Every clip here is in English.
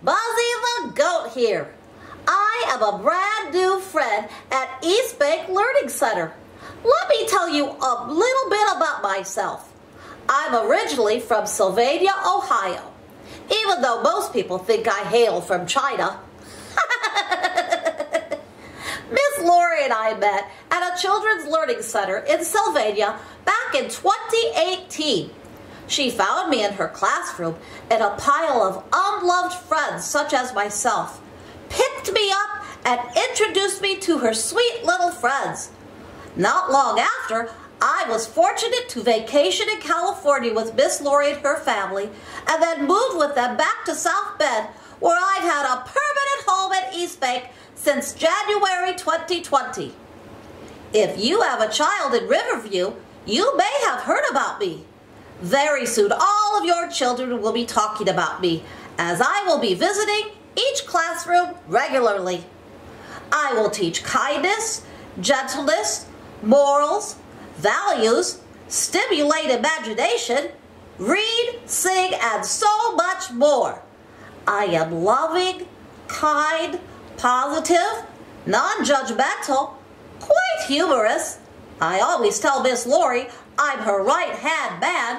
Buzzy the Goat here. I am a brand new friend at East Bank Learning Center. Let me tell you a little bit about myself. I'm originally from Sylvania, Ohio, even though most people think I hail from China. Miss Lori and I met at a children's learning center in Sylvania back in 2018. She found me in her classroom and a pile of unloved friends such as myself, picked me up and introduced me to her sweet little friends. Not long after, I was fortunate to vacation in California with Miss Lori and her family and then moved with them back to South Bend, where I've had a permanent home at East Bank since January 2020. If you have a child in Riverview, you may have heard about me. Very soon, all of your children will be talking about me, as I will be visiting each classroom regularly. I will teach kindness, gentleness, morals, values, stimulate imagination, read, sing, and so much more. I am loving, kind, positive, non-judgmental, quite humorous. I always tell Miss Lori I'm her right-hand man.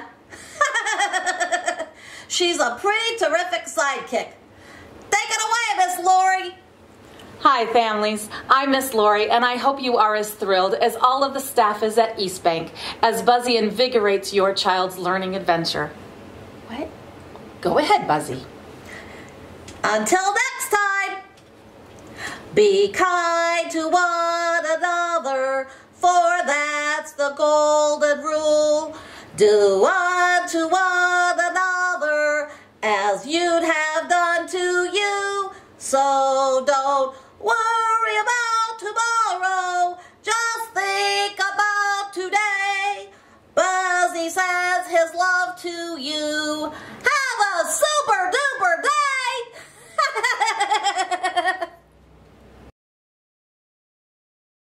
She's a pretty terrific sidekick. Take it away, Miss Lori. Hi, families. I'm Miss Lori, and I hope you are as thrilled as all of the staff is at East Bank as Buzzy invigorates your child's learning adventure. What? Go ahead, Buzzy. Until next time, be kind to one another, for that's the golden rule. Do unto one another as you'd have done to you. So don't worry about tomorrow, just think about today. Buzzy sends his love to you.